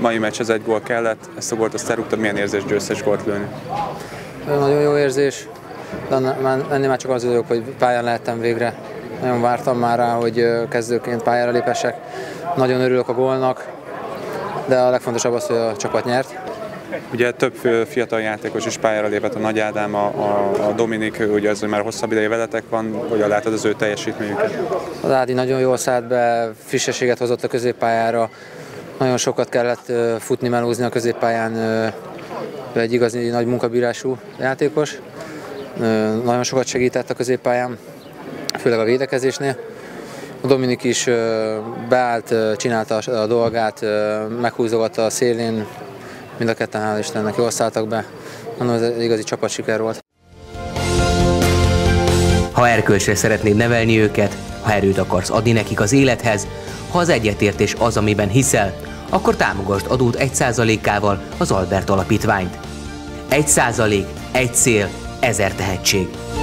mai meccs az 1 gól kellett, ezt a gólt azt elrúgtad, milyen érzés győztes gólt lőni? Nagyon jó érzés, de ennél már csak az vagyok, hogy pályán lehettem végre. Nagyon vártam már rá, hogy kezdőként pályára lépessek. Nagyon örülök a gólnak, de a legfontosabb az, hogy a csapat nyert. Ugye több fiatal játékos is pályára lépett, a Nagy Ádám, a Dominik, ugye az, hogy már hosszabb ideje veletek van, hogyan látod az ő teljesítményüket? Az Ádi nagyon jól szállt be, frissességet hozott a középpályára, nagyon sokat kellett futni, melózni a középpályán, ő egy igazi nagy munkabírású játékos, nagyon sokat segített a középpályán, főleg a védekezésnél. A Dominik is beállt, csinálta a dolgát, meghúzogatta a szélén, mind a ketten, hál' Istennek, jól szálltak be. Mondom, ez egy igazi csapatsiker volt. Ha erkölcsre szeretnéd nevelni őket, ha erőt akarsz adni nekik az élethez, ha az egyetértés az, amiben hiszel, akkor támogasd adód 1%-ával az Albert Alapítványt. 1%, egy cél, 1000 tehetség.